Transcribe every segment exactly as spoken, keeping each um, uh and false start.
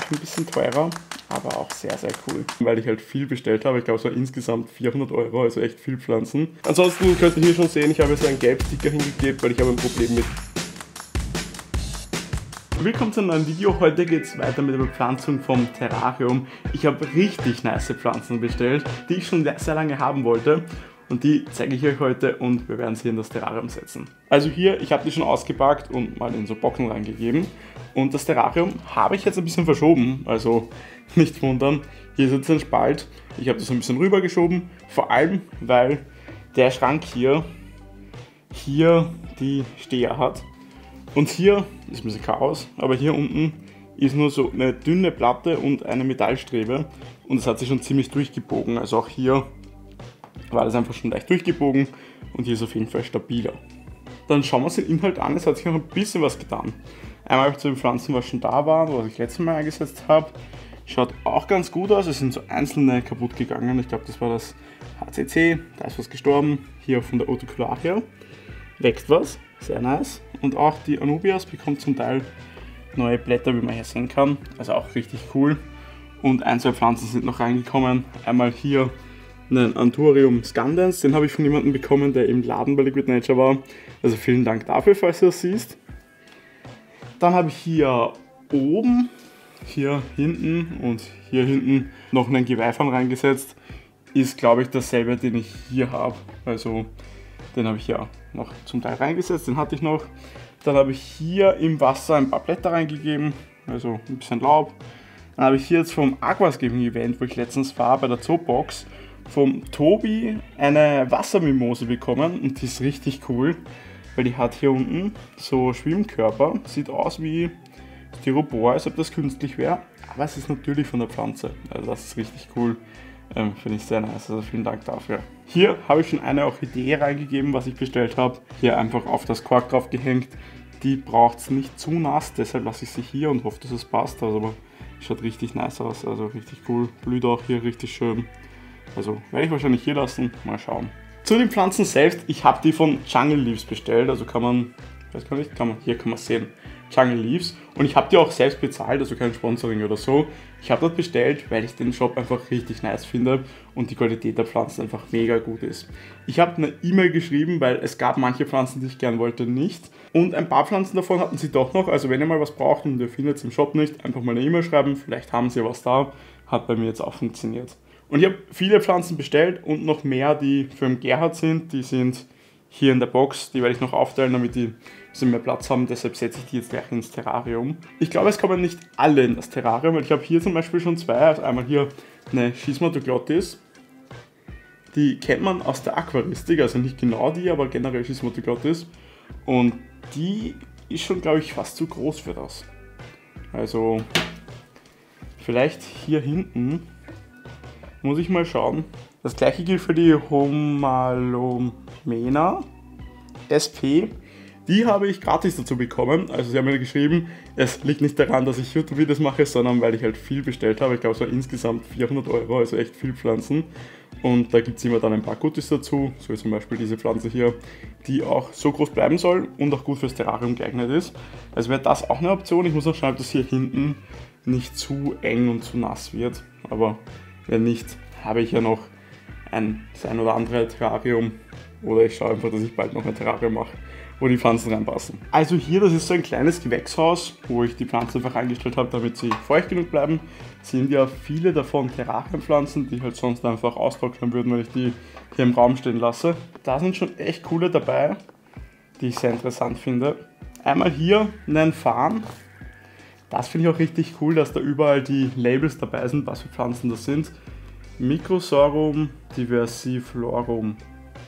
ein bisschen teurer, aber auch sehr, sehr cool, weil ich halt viel bestellt habe. Ich glaube, es war insgesamt vierhundert Euro, also echt viel Pflanzen. Ansonsten könnt ihr hier schon sehen, ich habe jetzt einen Gelbsticker hingeklebt, weil ich habe ein Problem mit. Willkommen zu einem neuen Video. Heute geht es weiter mit der Bepflanzung vom Terrarium. Ich habe richtig nice Pflanzen bestellt, die ich schon sehr lange haben wollte. Und die zeige ich euch heute und wir werden sie in das Terrarium setzen. Also hier, ich habe die schon ausgepackt und mal in so Boxen reingegeben. Und das Terrarium habe ich jetzt ein bisschen verschoben, also nicht wundern. Hier ist jetzt ein Spalt. Ich habe das ein bisschen rüber geschoben, vor allem weil der Schrank hier, hier die Steher hat. Und hier ist ein bisschen Chaos, aber hier unten ist nur so eine dünne Platte und eine Metallstrebe. Und es hat sich schon ziemlich durchgebogen, also auch hier war das einfach schon leicht durchgebogen und hier ist auf jeden Fall stabiler. Dann schauen wir uns den Inhalt an, es hat sich noch ein bisschen was getan. Einmal habe ich zu den Pflanzen, was schon da war, was ich letztes Mal eingesetzt habe. Schaut auch ganz gut aus, es sind so einzelne kaputt gegangen. Ich glaube, das war das H C C, da ist was gestorben. Hier von der Utricularia wächst was, sehr nice. Und auch die Anubias bekommt zum Teil neue Blätter, wie man hier sehen kann. Also auch richtig cool. Und ein, zwei Pflanzen sind noch reingekommen. Einmal hier einen Anthurium scandens, den habe ich von jemandem bekommen, der im Laden bei Liquid Nature war. Also vielen Dank dafür, falls du das siehst. Dann habe ich hier oben, hier hinten und hier hinten noch einen Geweihfarn reingesetzt. Ist, glaube ich, dasselbe, den ich hier habe. Also den habe ich ja noch zum Teil reingesetzt, den hatte ich noch. Dann habe ich hier im Wasser ein paar Blätter reingegeben, also ein bisschen Laub. Dann habe ich hier jetzt vom Aquascaping Event, wo ich letztens war, bei der Zoobox, vom Tobi eine Wassermimose bekommen und die ist richtig cool, weil die hat hier unten so Schwimmkörper, sieht aus wie Styropor, als ob das künstlich wäre, aber es ist natürlich von der Pflanze, also das ist richtig cool, ähm, finde ich sehr nice, also vielen Dank dafür. Hier habe ich schon eine Orchidee reingegeben, was ich bestellt habe, hier einfach auf das Kork drauf gehängt, die braucht es nicht zu nass, deshalb lasse ich sie hier und hoffe, dass es passt, also, aber schaut richtig nice aus, also richtig cool, blüht auch hier richtig schön. Also werde ich wahrscheinlich hier lassen, mal schauen. Zu den Pflanzen selbst, ich habe die von Jungle Leaves bestellt, also kann man, weiß gar nicht, kann man, hier kann man sehen, Jungle Leaves. Und ich habe die auch selbst bezahlt, also kein Sponsoring oder so. Ich habe dort bestellt, weil ich den Shop einfach richtig nice finde und die Qualität der Pflanzen einfach mega gut ist. Ich habe eine E-Mail geschrieben, weil es gab manche Pflanzen, die ich gern wollte, nicht. Und ein paar Pflanzen davon hatten sie doch noch, also wenn ihr mal was braucht und ihr findet es im Shop nicht, einfach mal eine E-Mail schreiben, vielleicht haben sie was da, hat bei mir jetzt auch funktioniert. Und ich habe viele Pflanzen bestellt und noch mehr, die für den Gerhard sind. Die sind hier in der Box. Die werde ich noch aufteilen, damit die ein bisschen mehr Platz haben. Deshalb setze ich die jetzt gleich ins Terrarium. Ich glaube, es kommen nicht alle in das Terrarium, weil ich habe hier zum Beispiel schon zwei. Also einmal hier eine Schismatoglotis. Die kennt man aus der Aquaristik, also nicht genau die, aber generell Schismatoglotis. Und die ist schon, glaube ich, fast zu groß für das. Also vielleicht hier hinten. Muss ich mal schauen. Das gleiche gilt für die Homalomena S P. Die habe ich gratis dazu bekommen. Also sie haben mir geschrieben, es liegt nicht daran, dass ich YouTube-Videos mache, sondern weil ich halt viel bestellt habe. Ich glaube, es war insgesamt vierhundert Euro, also echt viel Pflanzen. Und da gibt es immer dann ein paar Gutes dazu, so wie zum Beispiel diese Pflanze hier, die auch so groß bleiben soll und auch gut fürs Terrarium geeignet ist. Also wäre das auch eine Option. Ich muss noch schauen, ob das hier hinten nicht zu eng und zu nass wird. Aber wenn nicht, habe ich ja noch ein, das ein oder andere Terrarium oder ich schaue einfach, dass ich bald noch ein Terrarium mache, wo die Pflanzen reinpassen. Also hier, das ist so ein kleines Gewächshaus, wo ich die Pflanzen einfach eingestellt habe, damit sie feucht genug bleiben. Sind ja viele davon Terrariumpflanzen, die halt sonst einfach austrocknen würden, wenn ich die hier im Raum stehen lasse. Da sind schon echt coole dabei, die ich sehr interessant finde. Einmal hier einen Farn. Das finde ich auch richtig cool, dass da überall die Labels dabei sind, was für Pflanzen das sind. Microsorum diversiflorum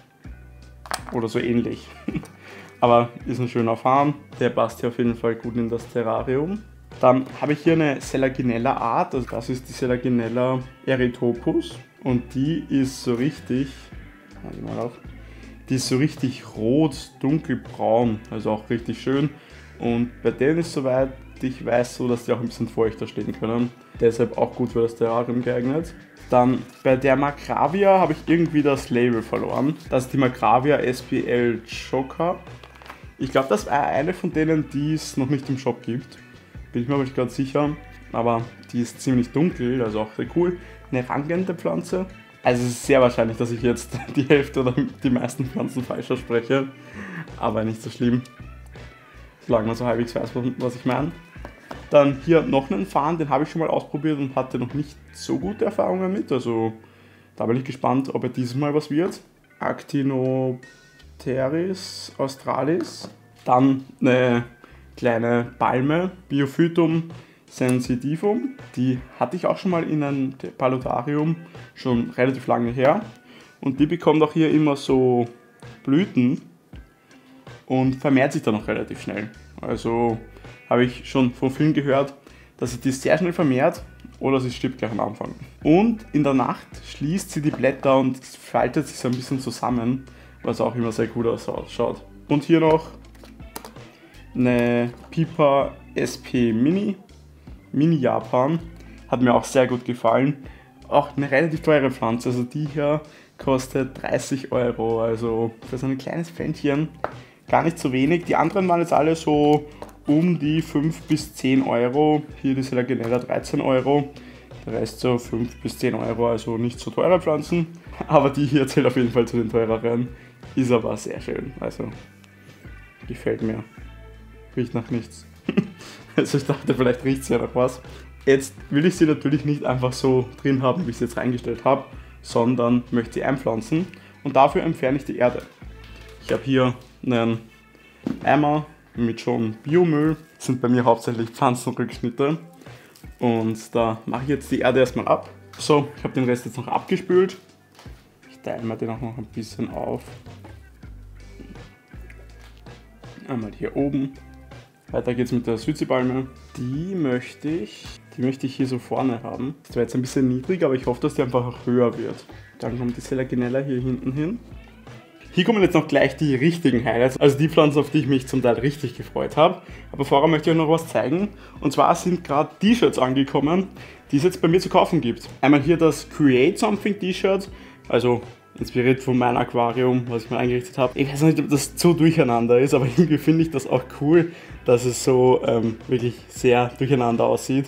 oder so ähnlich. Aber ist ein schöner Farn, der passt hier auf jeden Fall gut in das Terrarium. Dann habe ich hier eine Selaginella Art, also das ist die Selaginella erythropus und die ist so richtig, mal auf, die ist so richtig rot, dunkelbraun, also auch richtig schön. Und bei denen ist soweit ich weiß so, dass die auch ein bisschen feuchter stehen können. Deshalb auch gut für das Terrarium geeignet. Dann bei der Macravia habe ich irgendwie das Label verloren. Das ist die Macravia S P L Choca. Ich glaube, das war eine von denen, die es noch nicht im Shop gibt. Bin ich mir aber nicht ganz sicher. aber die ist ziemlich dunkel, also auch sehr cool. Eine rangende Pflanze. Also es ist sehr wahrscheinlich, dass ich jetzt die Hälfte oder die meisten Pflanzen falsch ausspreche, aber nicht so schlimm, solange man so halbwegs weiß, was ich meine. Dann hier noch einen Farn, den habe ich schon mal ausprobiert und hatte noch nicht so gute Erfahrungen mit, also da bin ich gespannt, ob er dieses Mal was wird. Actinopteris australis. Dann eine kleine Palme, Biophytum sensitivum. Die hatte ich auch schon mal in einem Paludarium, schon relativ lange her. Und die bekommt auch hier immer so Blüten und vermehrt sich dann auch relativ schnell. Also habe ich schon von vielen gehört, dass sich die sehr schnell vermehrt oder sie stirbt gleich am Anfang. Und in der Nacht schließt sie die Blätter und faltet sich so ein bisschen zusammen, was auch immer sehr gut ausschaut. Und hier noch eine Piper S P Mini, Mini Japan, hat mir auch sehr gut gefallen. Auch eine relativ teure Pflanze, also die hier kostet dreißig Euro, also für so ein kleines Pfännchen gar nicht so wenig. Die anderen waren jetzt alle so um die fünf bis zehn Euro, hier die Selaginella dreizehn Euro, der Rest so fünf bis zehn Euro, also nicht so teure Pflanzen, aber die hier zählt auf jeden Fall zu den teureren, ist aber sehr schön, also gefällt mir, riecht nach nichts, also ich dachte, vielleicht riecht es ja nach was. Jetzt will ich sie natürlich nicht einfach so drin haben, wie ich sie jetzt reingestellt habe, sondern möchte sie einpflanzen und dafür entferne ich die Erde. Ich habe hier einen Eimer mit schon Biomüll, das sind bei mir hauptsächlich Pflanzenrückschnitte und da mache ich jetzt die Erde erstmal ab. So, ich habe den Rest jetzt noch abgespült. Ich teile mir den auch noch ein bisschen auf. Einmal hier oben. Weiter geht's mit der Südseepalme. Die möchte ich, die möchte ich hier so vorne haben. Das war jetzt ein bisschen niedrig, aber ich hoffe, dass die einfach auch höher wird. Dann kommt die Selaginella hier hinten hin. Hier kommen jetzt noch gleich die richtigen Highlights, also die Pflanzen, auf die ich mich zum Teil richtig gefreut habe. Aber vorher möchte ich euch noch was zeigen. Und zwar sind gerade T-Shirts angekommen, die es jetzt bei mir zu kaufen gibt. Einmal hier das Create Something T-Shirt, also inspiriert von meinem Aquarium, was ich mal eingerichtet habe. Ich weiß nicht, ob das so durcheinander ist, aber irgendwie finde ich das auch cool, dass es so ähm, wirklich sehr durcheinander aussieht.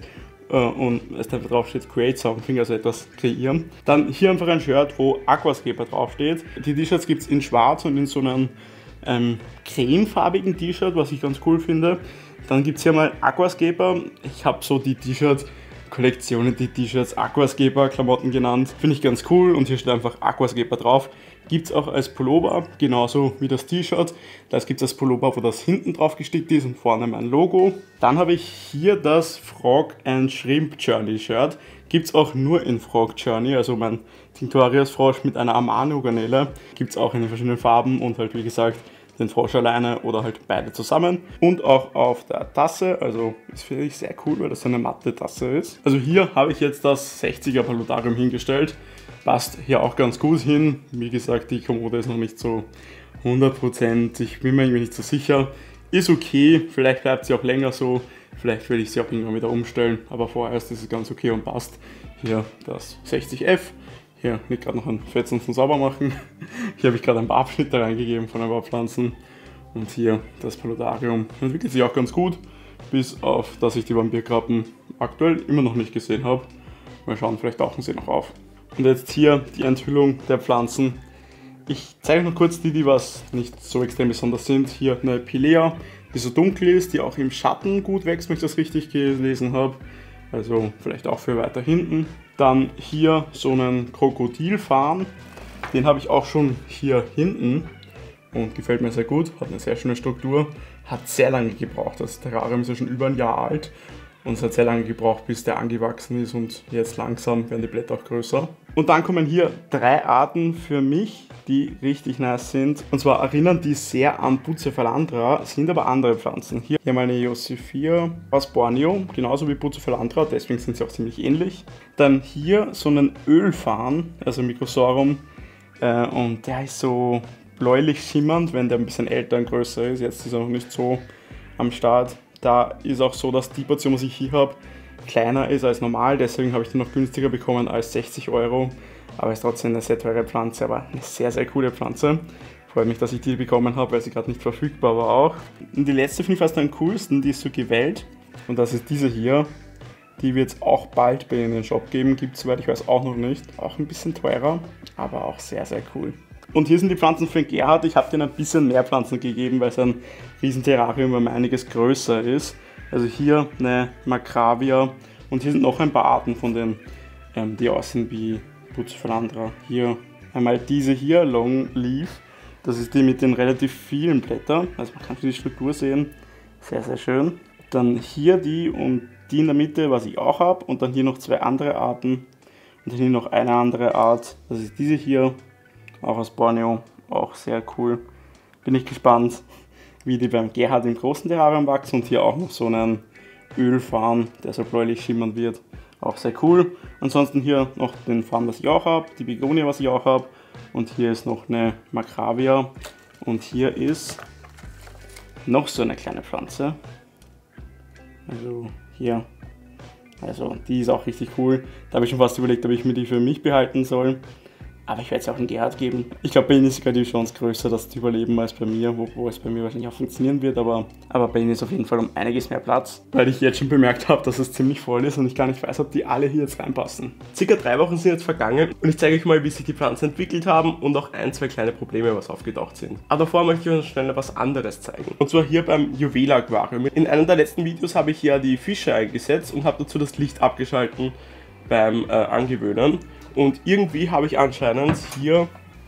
Und es da drauf steht Create Something, also etwas kreieren. Dann hier einfach ein Shirt, wo Aquascaper draufsteht. Die T-Shirts gibt es in schwarz und in so einem ähm, cremefarbigen T-Shirt, was ich ganz cool finde. Dann gibt es hier mal Aquascaper. Ich habe so die T-Shirt-Kollektionen, die T-Shirts Aquascaper-Klamotten genannt. Finde ich ganz cool und hier steht einfach Aquascaper drauf. Gibt es auch als Pullover, genauso wie das T-Shirt. Das gibt es als Pullover, wo das hinten drauf gestickt ist und vorne mein Logo. Dann habe ich hier das Frog and Shrimp Journey Shirt. Gibt es auch nur in Frog Journey, also mein Tinctorius Frosch mit einer Amano-Garnele. Gibt es auch in den verschiedenen Farben und halt wie gesagt den Frosch alleine oder halt beide zusammen. Und auch auf der Tasse, also das finde ich sehr cool, weil das so eine matte Tasse ist. Also hier habe ich jetzt das sechziger Paludarium hingestellt. Passt hier auch ganz gut hin. Wie gesagt, die Kommode ist noch nicht so hundert Prozent. Ich bin mir irgendwie nicht so sicher. Ist okay, vielleicht bleibt sie auch länger so. Vielleicht will ich sie auch irgendwann wieder umstellen. Aber vorerst ist es ganz okay und passt. Hier das sechzig F. Hier nicht gerade noch ein Fetzen zum Saubermachen. Hier habe ich gerade ein paar Abschnitte reingegeben von ein paar Pflanzen. Und hier das Paludarium. Entwickelt sich auch ganz gut. Bis auf, dass ich die Vampirkrabben aktuell immer noch nicht gesehen habe. Mal schauen, vielleicht tauchen sie noch auf. Und jetzt hier die Enthüllung der Pflanzen. Ich zeige noch kurz die, die was nicht so extrem besonders sind. Hier eine Pilea, die so dunkel ist, die auch im Schatten gut wächst, wenn ich das richtig gelesen habe. Also vielleicht auch für weiter hinten. Dann hier so einen Krokodilfarn. Den habe ich auch schon hier hinten und gefällt mir sehr gut. Hat eine sehr schöne Struktur. Hat sehr lange gebraucht. Das Terrarium ist ja schon über ein Jahr alt. Und es hat sehr lange gebraucht, bis der angewachsen ist und jetzt langsam werden die Blätter auch größer. Und dann kommen hier drei Arten für mich, die richtig nice sind. Und zwar erinnern die sehr an Bucephalandra, sind aber andere Pflanzen. Hier haben wir eine Josephia aus Borneo, genauso wie Bucephalandra, deswegen sind sie auch ziemlich ähnlich. Dann hier so einen Ölfarn, also Microsorum, äh, und der ist so bläulich schimmernd, wenn der ein bisschen älter und größer ist. Jetzt ist er noch nicht so am Start. Da ist auch so, dass die Portion, was ich hier habe, kleiner ist als normal, deswegen habe ich die noch günstiger bekommen als sechzig Euro. Aber ist trotzdem eine sehr teure Pflanze, aber eine sehr, sehr coole Pflanze. Freut mich, dass ich die bekommen habe, weil sie gerade nicht verfügbar war auch. Und die letzte finde ich fast am coolsten, die ist so gewellt. Und das ist diese hier. Die wird es auch bald bei Ihnen in den Shop geben, gibt es, soweit ich weiß, auch noch nicht. Auch ein bisschen teurer, aber auch sehr, sehr cool. Und hier sind die Pflanzen für den Gerhard. Ich habe denen ein bisschen mehr Pflanzen gegeben, weil sein Riesenterrarium um einiges größer ist. Also hier eine Macravia und hier sind noch ein paar Arten von denen, ähm, die aussehen wie Bucephalandra. Hier einmal diese hier, Long Leaf. Das ist die mit den relativ vielen Blättern. Also man kann die Struktur sehen. Sehr, sehr schön. Dann hier die und die in der Mitte, was ich auch habe. Und dann hier noch zwei andere Arten. Und dann hier noch eine andere Art. Das ist diese hier. Auch aus Borneo, auch sehr cool. Bin ich gespannt, wie die beim Gerhard im großen Terrarium wachsen. Und hier auch noch so einen Ölfarn, der so bläulich schimmern wird. Auch sehr cool. Ansonsten hier noch den Farn, was ich auch habe, die Begonie, was ich auch habe. Und hier ist noch eine Macravia. Und hier ist noch so eine kleine Pflanze. Also hier. Also die ist auch richtig cool. Da habe ich schon fast überlegt, ob ich mir die für mich behalten soll. Aber ich werde es auch in Gerhard geben. Ich glaube, bei ihnen ist sogar die Chance größer, das zu überleben als bei mir, wo, wo es bei mir wahrscheinlich auch funktionieren wird. Aber, aber bei ihnen ist auf jeden Fall um einiges mehr Platz, weil ich jetzt schon bemerkt habe, dass es ziemlich voll ist und ich gar nicht weiß, ob die alle hier jetzt reinpassen. Circa drei Wochen sind jetzt vergangen und ich zeige euch mal, wie sich die Pflanzen entwickelt haben und auch ein, zwei kleine Probleme, was aufgetaucht sind. Aber davor möchte ich euch noch schnell was anderes zeigen. Und zwar hier beim Juwel Aquarium. In einem der letzten Videos habe ich ja die Fische eingesetzt und habe dazu das Licht abgeschalten beim äh, Angewöhnen. Und irgendwie habe ich anscheinend hier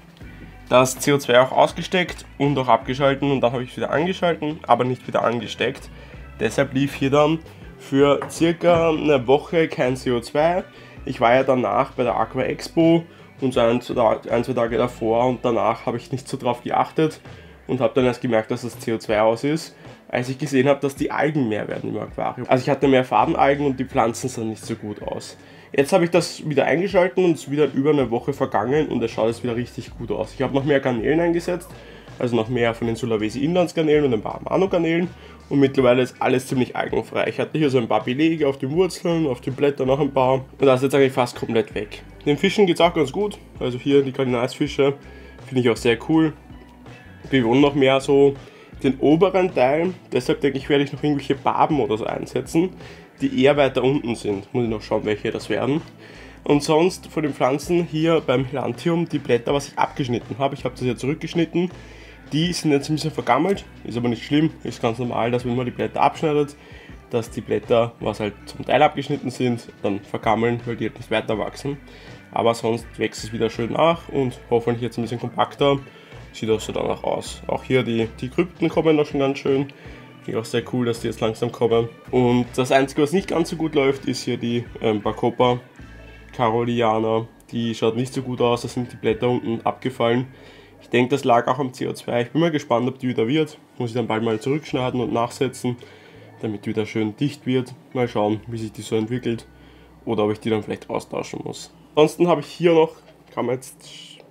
das C O zwei auch ausgesteckt und auch abgeschalten und dann habe ich es wieder angeschalten, aber nicht wieder angesteckt. Deshalb lief hier dann für circa eine Woche kein C O zwei. Ich war ja danach bei der Aqua Expo und so ein, ein zwei Tage davor und danach habe ich nicht so drauf geachtet und habe dann erst gemerkt, dass das C O zwei aus ist, als ich gesehen habe, dass die Algen mehr werden im Aquarium. Also ich hatte mehr Farbenalgen und die Pflanzen sahen nicht so gut aus. Jetzt habe ich das wieder eingeschalten und es ist wieder über eine Woche vergangen und es schaut jetzt wieder richtig gut aus. Ich habe noch mehr Garnelen eingesetzt, also noch mehr von den Sulawesi Inlandsgarnelen und ein paar Amano-Garnelen und mittlerweile ist alles ziemlich algenfrei. Ich hatte hier so ein paar Belege auf den Wurzeln, auf den Blättern noch ein paar und das ist jetzt eigentlich fast komplett weg. Den Fischen geht es auch ganz gut, also hier die Kardinalsfische finde ich auch sehr cool. Wir wollen noch mehr so den oberen Teil, deshalb denke ich, werde ich noch irgendwelche Barben oder so einsetzen, die eher weiter unten sind. Muss ich noch schauen, welche das werden. Und sonst von den Pflanzen hier beim Helantium, die Blätter, was ich abgeschnitten habe, ich habe das ja zurückgeschnitten, die sind jetzt ein bisschen vergammelt, ist aber nicht schlimm, ist ganz normal, dass wenn man die Blätter abschneidet, dass die Blätter, was halt zum Teil abgeschnitten sind, dann vergammeln, weil die halt nicht weiter wachsen. Aber sonst wächst es wieder schön nach und hoffentlich jetzt ein bisschen kompakter, sieht auch so danach aus. Auch hier die, die Krypten kommen noch schon ganz schön. Finde ich auch sehr cool, dass die jetzt langsam kommen. Und das Einzige, was nicht ganz so gut läuft, ist hier die ähm, Bacopa Caroliana. Die schaut nicht so gut aus, da sind die Blätter unten abgefallen. Ich denke, das lag auch am C O zwei. Ich bin mal gespannt, ob die wieder wird. Muss ich dann bald mal zurückschneiden und nachsetzen, damit die wieder schön dicht wird. Mal schauen, wie sich die so entwickelt. Oder ob ich die dann vielleicht austauschen muss. Ansonsten habe ich hier noch, kann man jetzt,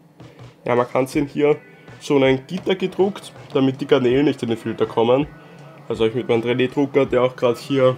ja man kann sehen, hier so ein Gitter gedruckt, damit die Garnelen nicht in den Filter kommen. Also ich mit meinem drei D Drucker, der auch gerade hier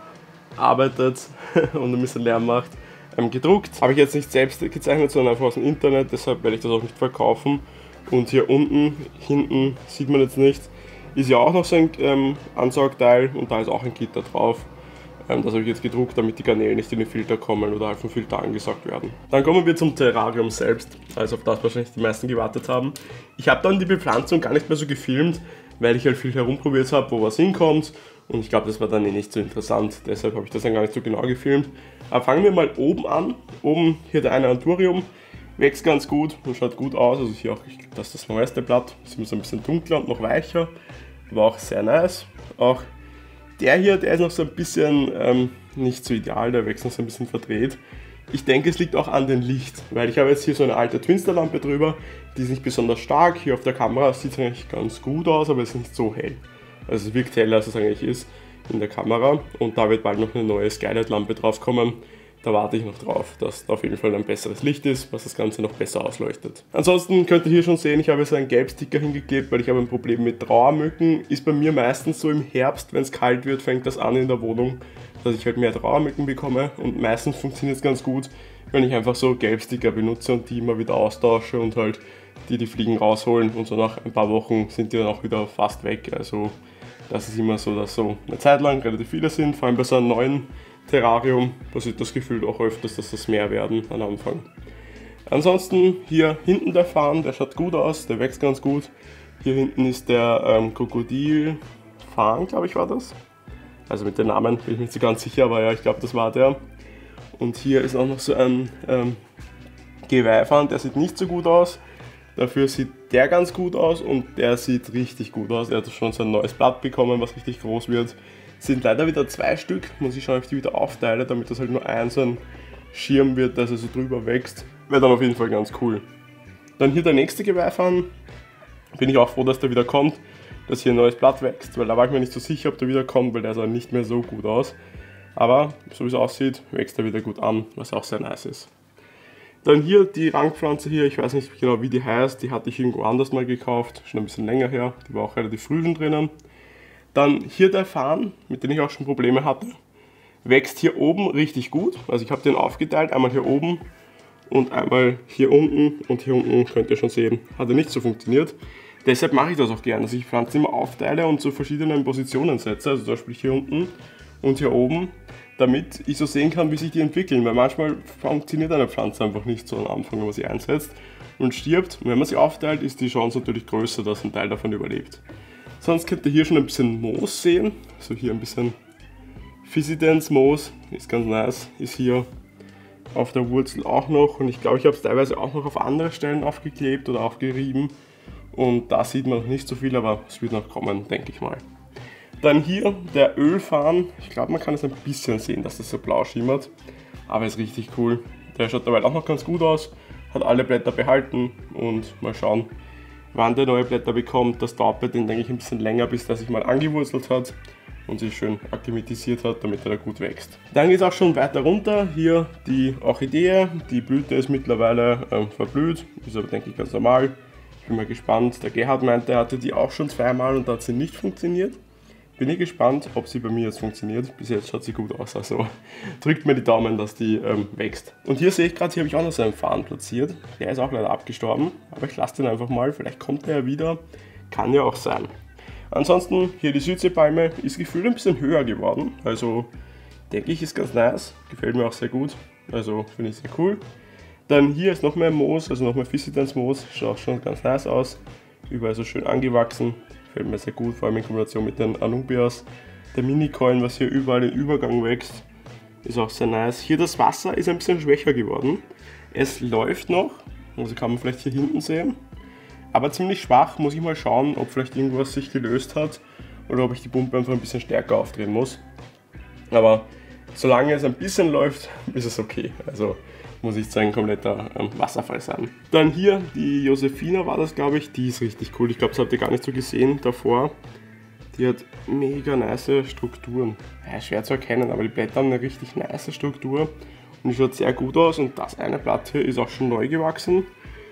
arbeitet und ein bisschen Lärm macht, ähm, gedruckt. Habe ich jetzt nicht selbst gezeichnet, sondern einfach aus dem Internet, deshalb werde ich das auch nicht verkaufen. Und hier unten, hinten, sieht man jetzt nicht, ist ja auch noch so ein ähm, Ansaugteil und da ist auch ein Gitter drauf. Ähm, das habe ich jetzt gedruckt, damit die Garnelen nicht in den Filter kommen oder halt vom Filter angesaugt werden. Dann kommen wir zum Terrarium selbst, also auf das wahrscheinlich die meisten gewartet haben. Ich habe dann die Bepflanzung gar nicht mehr so gefilmt, weil ich halt viel herumprobiert habe, wo was hinkommt und ich glaube, das war dann eh nicht so interessant, deshalb habe ich das dann gar nicht so genau gefilmt. Aber fangen wir mal oben an. Oben hier der eine Anthurium, wächst ganz gut und schaut gut aus, also hier auch, das ist das neueste Blatt, ist immer so ein bisschen dunkler und noch weicher, aber auch sehr nice. Auch der hier, der ist noch so ein bisschen ähm, nicht so ideal, der wächst noch so ein bisschen verdreht. Ich denke, es liegt auch an dem Licht, weil ich habe jetzt hier so eine alte Twinstar-Lampe drüber, die ist nicht besonders stark. Hier auf der Kamera sieht es eigentlich ganz gut aus, aber es ist nicht so hell. Also es wirkt heller, als es eigentlich ist in der Kamera. Und da wird bald noch eine neue Skylight-Lampe drauf kommen. Da warte ich noch drauf, dass da auf jeden Fall ein besseres Licht ist, was das Ganze noch besser ausleuchtet. Ansonsten könnt ihr hier schon sehen, ich habe jetzt einen Gelbsticker hingeklebt, weil ich habe ein Problem mit Trauermücken. Ist bei mir meistens so im Herbst, wenn es kalt wird, fängt das an in der Wohnung, dass ich halt mehr Trauermücken bekomme. Und meistens funktioniert es ganz gut, wenn ich einfach so Gelbsticker benutze und die immer wieder austausche und halt die die Fliegen rausholen. Und so nach ein paar Wochen sind die dann auch wieder fast weg. Also das ist immer so, dass so eine Zeit lang relativ viele sind, vor allem bei so einem neuen Terrarium passiert das Gefühl auch öfters, dass das mehr werden am Anfang. Ansonsten hier hinten der Farn, der schaut gut aus, der wächst ganz gut. Hier hinten ist der ähm, Krokodil-Farn, glaube ich war das. Also mit den Namen bin ich nicht so ganz sicher, aber ja, ich glaube das war der. Und hier ist auch noch so ein ähm, Geweihfarn, der sieht nicht so gut aus. Dafür sieht der ganz gut aus und der sieht richtig gut aus. Er hat schon so ein neues Blatt bekommen, was richtig groß wird. Es sind leider wieder zwei Stück, muss ich schauen, ob ich die wieder aufteile, damit das halt nur ein so ein Schirm wird, dass er so drüber wächst. Wäre dann auf jeden Fall ganz cool. Dann hier der nächste Geweihfarn. Bin ich auch froh, dass der wieder kommt, dass hier ein neues Blatt wächst, weil da war ich mir nicht so sicher, ob der wieder kommt, weil der sah nicht mehr so gut aus. Aber so wie es aussieht, wächst er wieder gut an, was auch sehr nice ist. Dann hier die Rangpflanze hier, ich weiß nicht genau wie die heißt, die hatte ich irgendwo anders mal gekauft, schon ein bisschen länger her, die war auch relativ früh schon drinnen. Dann hier der Farn, mit dem ich auch schon Probleme hatte, wächst hier oben richtig gut, also ich habe den aufgeteilt, einmal hier oben und einmal hier unten und hier unten könnt ihr schon sehen, hat er nicht so funktioniert. Deshalb mache ich das auch gerne, dass ich Pflanzen immer aufteile und zu verschiedenen Positionen setze, also zum Beispiel hier unten und hier oben, damit ich so sehen kann, wie sich die entwickeln, weil manchmal funktioniert eine Pflanze einfach nicht so am Anfang, wenn man sie einsetzt und stirbt. Und wenn man sie aufteilt, ist die Chance natürlich größer, dass ein Teil davon überlebt. Sonst könnt ihr hier schon ein bisschen Moos sehen, also hier ein bisschen Physidens Moos, ist ganz nice, ist hier auf der Wurzel auch noch und ich glaube, ich habe es teilweise auch noch auf andere Stellen aufgeklebt oder aufgerieben und da sieht man noch nicht so viel, aber es wird noch kommen, denke ich mal. Dann hier der Ölfarn, ich glaube, man kann es ein bisschen sehen, dass das so blau schimmert, aber ist richtig cool. Der schaut dabei auch noch ganz gut aus, hat alle Blätter behalten und mal schauen, wann der neue Blätter bekommt. Das dauert bei dem, denke ich, ein bisschen länger, bis der sich mal angewurzelt hat und sich schön akklimatisiert hat, damit er da gut wächst. Dann geht es auch schon weiter runter. Hier die Orchidee, die Blüte ist mittlerweile ähm, verblüht, ist aber, denke ich, ganz normal. Ich bin mal gespannt. Der Gerhard meinte, er hatte die auch schon zweimal und da hat sie nicht funktioniert. Bin ich gespannt, ob sie bei mir jetzt funktioniert. Bis jetzt schaut sie gut aus, also drückt mir die Daumen, dass die ähm, wächst. Und hier sehe ich gerade, hier habe ich auch noch so einen Farn platziert. Der ist auch leider abgestorben, aber ich lasse den einfach mal. Vielleicht kommt er ja wieder, kann ja auch sein. Ansonsten hier die Südseepalme ist gefühlt ein bisschen höher geworden, also denke ich ist ganz nice, gefällt mir auch sehr gut, also finde ich sehr cool. Dann hier ist noch mehr Moos, also noch mehr Physidens Moos, schaut auch schon ganz nice aus, überall so schön angewachsen, gefällt mir sehr gut, vor allem in Kombination mit den Anubias. Der Mini-Coin, was hier überall im Übergang wächst, ist auch sehr nice. Hier das Wasser ist ein bisschen schwächer geworden, es läuft noch, also kann man vielleicht hier hinten sehen. Aber ziemlich schwach, muss ich mal schauen, ob vielleicht irgendwas sich gelöst hat oder ob ich die Pumpe einfach ein bisschen stärker aufdrehen muss. Aber solange es ein bisschen läuft, ist es okay. Also muss ich sagen, ein kompletter ähm, Wasserfall sein. Dann hier die Josephina war das, glaube ich, die ist richtig cool. Ich glaube, das habt ihr gar nicht so gesehen davor. Die hat mega nice Strukturen. Ja, schwer zu erkennen, aber die Blätter haben eine richtig nice Struktur und die schaut sehr gut aus und das eine Blatt hier ist auch schon neu gewachsen.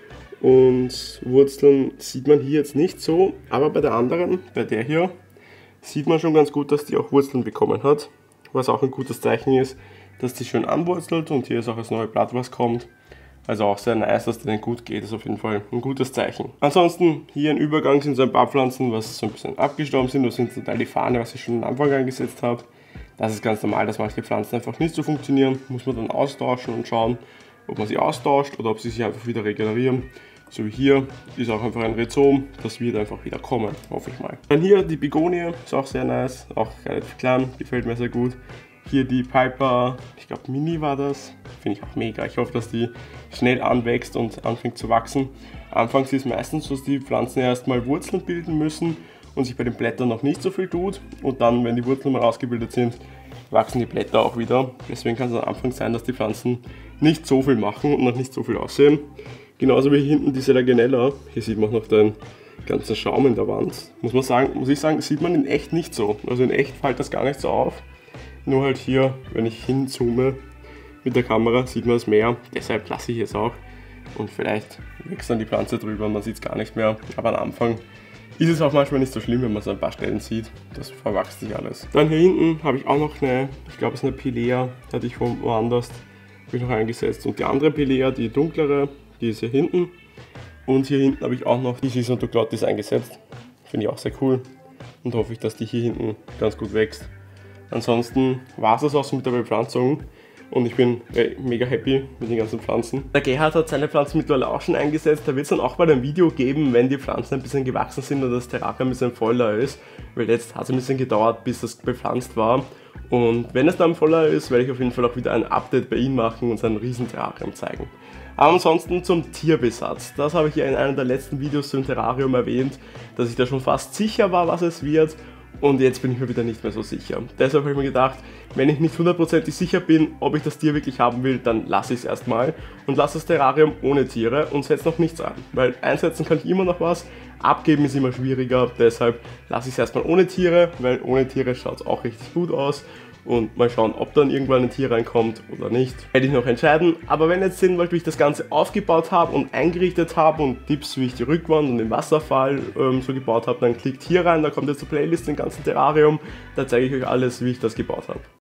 Und Wurzeln sieht man hier jetzt nicht so, aber bei der anderen, bei der hier, sieht man schon ganz gut, dass die auch Wurzeln bekommen hat. Was auch ein gutes Zeichen ist, dass die schön anwurzelt und hier ist auch das neue Blatt, was kommt. Also auch sehr nice, dass denen gut geht, ist auf jeden Fall ein gutes Zeichen. Ansonsten hier im Übergang sind so ein paar Pflanzen, was so ein bisschen abgestorben sind. Das sind zum Teil die Fahne, was ich schon am Anfang eingesetzt habe. Das ist ganz normal, dass manche Pflanzen einfach nicht so funktionieren. Muss man dann austauschen und schauen, ob man sie austauscht oder ob sie sich einfach wieder regenerieren. So wie hier ist auch einfach ein Rhizom, das wird einfach wieder kommen, hoffe ich mal. Dann hier die Begonie, ist auch sehr nice, auch relativ klein, gefällt mir sehr gut. Hier die Piper, ich glaube Mini war das, finde ich auch mega. Ich hoffe, dass die schnell anwächst und anfängt zu wachsen. Anfangs ist es meistens so, dass die Pflanzen erstmal Wurzeln bilden müssen und sich bei den Blättern noch nicht so viel tut. Und dann, wenn die Wurzeln mal ausgebildet sind, wachsen die Blätter auch wieder. Deswegen kann es am Anfang sein, dass die Pflanzen nicht so viel machen und noch nicht so viel aussehen. Genauso wie hier hinten die Selaginella. Hier sieht man noch den ganzen Schaum in der Wand. Muss man sagen, muss ich sagen, sieht man in echt nicht so. Also in echt fällt das gar nicht so auf. Nur halt hier, wenn ich hinzoome mit der Kamera, sieht man es mehr. Deshalb lasse ich es auch. Und vielleicht wächst dann die Pflanze drüber und man sieht es gar nicht mehr. Aber am Anfang ist es auch manchmal nicht so schlimm, wenn man so ein paar Stellen sieht. Das verwachst sich alles. Dann hier hinten habe ich auch noch eine, ich glaube es ist eine Pilea, die hatte ich woanders, habe ich noch eingesetzt. Und die andere Pilea, die dunklere, die ist hier hinten. Und hier hinten habe ich auch noch die Schisontoglottis eingesetzt. Finde ich auch sehr cool. Und hoffe ich, dass die hier hinten ganz gut wächst. Ansonsten war es das auch so mit der Bepflanzung. Und ich bin äh, mega happy mit den ganzen Pflanzen. Der Gerhard hat seine Pflanzen mittlerweile auch schon eingesetzt. Da wird es dann auch bald ein Video geben, wenn die Pflanzen ein bisschen gewachsen sind und das Terrarium ein bisschen voller ist. Weil jetzt hat es ein bisschen gedauert, bis das bepflanzt war. Und wenn es dann voller ist, werde ich auf jeden Fall auch wieder ein Update bei ihm machen und sein Riesenterrarium zeigen. Aber ansonsten zum Tierbesatz. Das habe ich ja in einem der letzten Videos zum Terrarium erwähnt, dass ich da schon fast sicher war, was es wird. Und jetzt bin ich mir wieder nicht mehr so sicher. Deshalb habe ich mir gedacht, wenn ich nicht hundertprozentig sicher bin, ob ich das Tier wirklich haben will, dann lasse ich es erstmal und lasse das Terrarium ohne Tiere und setze noch nichts an. Weil einsetzen kann ich immer noch was, abgeben ist immer schwieriger, deshalb lasse ich es erstmal ohne Tiere, weil ohne Tiere schaut es auch richtig gut aus. Und mal schauen, ob dann irgendwann ein Tier reinkommt oder nicht. Werde ich noch entscheiden. Aber wenn ihr jetzt sehen wollt, wie ich das Ganze aufgebaut habe und eingerichtet habe und Tipps, wie ich die Rückwand und den Wasserfall ähm, so gebaut habe, dann klickt hier rein, da kommt jetzt zur Playlist im ganzen Terrarium. Da zeige ich euch alles, wie ich das gebaut habe.